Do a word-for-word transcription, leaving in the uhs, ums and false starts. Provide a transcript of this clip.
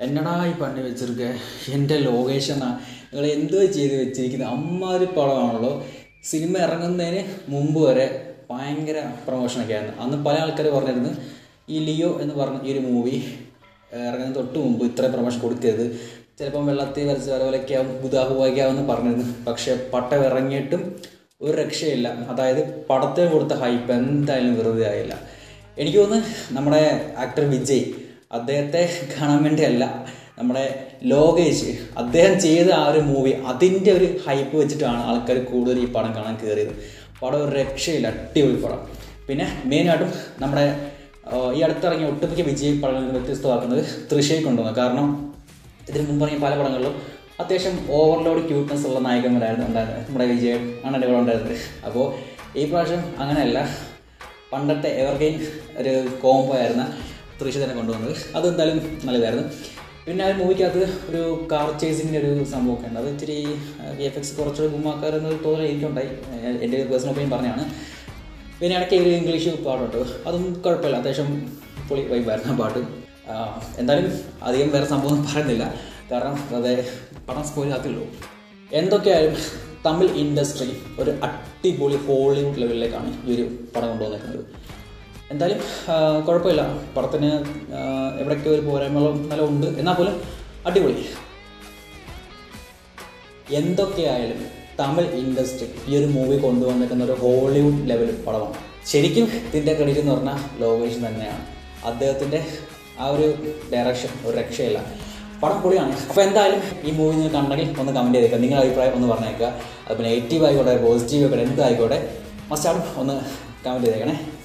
എന്നടാ ഈ പണി വെച്ചിരിക്കുക എൻ്റെ ലൊക്കേഷനാ നിങ്ങൾ എന്തോ ചെയ്ത് വെച്ചിരിക്കുന്നത് അമ്മാതിരി പടമാണല്ലോ. സിനിമ ഇറങ്ങുന്നതിന് മുമ്പ് വരെ ഭയങ്കര പ്രൊമോഷനൊക്കെ ആയിരുന്നു. അന്ന് പല ആൾക്കാർ പറഞ്ഞിരുന്നു ഈ ലിയോ എന്ന് പറഞ്ഞ ഈ ഒരു മൂവി ഇറങ്ങുന്നതിന് തൊട്ട് മുമ്പ് ഇത്രയും പ്രൊമോഷൻ കൊടുക്കരുത്, ചിലപ്പം വെള്ളത്തിൽ വരച്ച് വര പോലെയൊക്കെ ആവും ബുധാഹുവാക്കാവെന്ന് പറഞ്ഞിരുന്നു. പക്ഷേ പട്ടം ഇറങ്ങിയിട്ടും ഒരു രക്ഷയില്ല. അതായത് പടത്തിന് കൊടുത്ത ഹൈപ്പ് എന്തായാലും വെറുതെ ആയില്ല. എനിക്ക് തോന്നുന്നു നമ്മുടെ ആക്ടർ വിജയ് അദ്ദേഹത്തെ കാണാൻ വേണ്ടിയല്ല, നമ്മുടെ ലോകേഷ് അദ്ദേഹം ചെയ്ത ആ ഒരു മൂവി അതിൻ്റെ ഒരു ഹൈപ്പ് വെച്ചിട്ടാണ് ആൾക്കാർ കൂടുതൽ ഈ പടം കാണാൻ കയറിയത്. പടം ഒരു രക്ഷയില്ല, അടിപൊളി പടം. പിന്നെ മെയിനായിട്ടും നമ്മുടെ ഈ അടുത്തിറങ്ങിയ ഒട്ടുമിക്ക വിജയ് പടങ്ങളിൽ വ്യത്യസ്തമാക്കുന്നത് തൃശ്ശയെ കൊണ്ടുവന്നു. കാരണം ഇതിന് മുമ്പിറങ്ങിയ പല പടങ്ങളിലും അത്യാവശ്യം ഓവർലോഡ് ക്യൂട്ട്നെസ് ഉള്ള നായകന്മാരായിരുന്നു ഉണ്ടായിരുന്നത്. നമ്മുടെ വിജയ് ആണ് ഇവിടെ ഉണ്ടായിരുന്നത്. അപ്പോൾ ഈ പ്രാവശ്യം അങ്ങനെയല്ല, പണ്ടത്തെ എവർഗ്രീൻ ഒരു കോംബോ ആയിരുന്ന തൃശ്ശ തന്നെ കൊണ്ടുവന്നത്. അതെന്തായാലും നല്ലതായിരുന്നു. പിന്നെ ആ മൂവിക്കകത്ത് ഒരു കാർ ചേസിൻ്റെ ഒരു സംഭവമൊക്കെ ഉണ്ട്. അത് ഇച്ചിരി വി എഫ് എക്സ് കുറച്ചുകൂടി ഗുമ്മാക്കാരെന്നൊരു തോന്നൽ എനിക്കുണ്ടായി, എൻ്റെ പേഴ്സണൽ ഒപ്പീനിയൻ പറഞ്ഞാണ്. പിന്നെ ഇടയ്ക്ക് ഒരു ഇംഗ്ലീഷ് പാട്ടുണ്ട്, അതും കുഴപ്പമില്ല, അത്യാവശ്യം പൊളി വൈബായിരുന്നു ആ പാട്ട്. എന്തായാലും അധികം വേറെ സംഭവം പറയുന്നില്ല, കാരണം അതെ പടം സ്പോയിൽ ആക്കിയുള്ളൂ. എന്തൊക്കെയായാലും തമിഴ് ഇൻഡസ്ട്രി ഒരു അടിപൊളി ഹോളിവുഡ് ലെവലിലേക്കാണ് ഈ ഒരു പടം കൊണ്ടുവന്നിരിക്കുന്നത്. എന്തായാലും കുഴപ്പമില്ല, പടത്തിന് എവിടെയൊക്കെ ഒരു പോരായ്മകളും നല്ല ഉണ്ട്, എന്നാൽ പോലും അടിപൊളി. എന്തൊക്കെയായാലും തമിഴ് ഇൻഡസ്ട്രി ഈ ഒരു മൂവി കൊണ്ടുവന്നിരിക്കുന്ന ഒരു ഹോളിവുഡ് ലെവൽ പടമാണ്. ശരിക്കും ഇതിൻ്റെ ക്രെഡിറ്റ് എന്ന് പറഞ്ഞാൽ ലോകേഷ് തന്നെയാണ്. അദ്ദേഹത്തിൻ്റെ ആ ഒരു ഡയറക്ഷൻ ഒരു രക്ഷയില്ല, പടം പൊളിയാണ്. അപ്പോൾ എന്തായാലും ഈ മൂവി നിങ്ങൾ കണ്ടെങ്കിൽ ഒന്ന് കമൻറ്റ് ചെയ്തേക്കാം, നിങ്ങളുടെ അഭിപ്രായം ഒന്ന് പറഞ്ഞേക്കുക. അതിപ്പോൾ നെഗറ്റീവ് ആയിക്കോട്ടെ പോസിറ്റീവ് ആയിക്കോട്ടെ എന്തായിക്കോട്ടെ മസ്റ്റാണ് ഒന്ന് കമൻറ്റ് ചെയ്തേക്കണേ.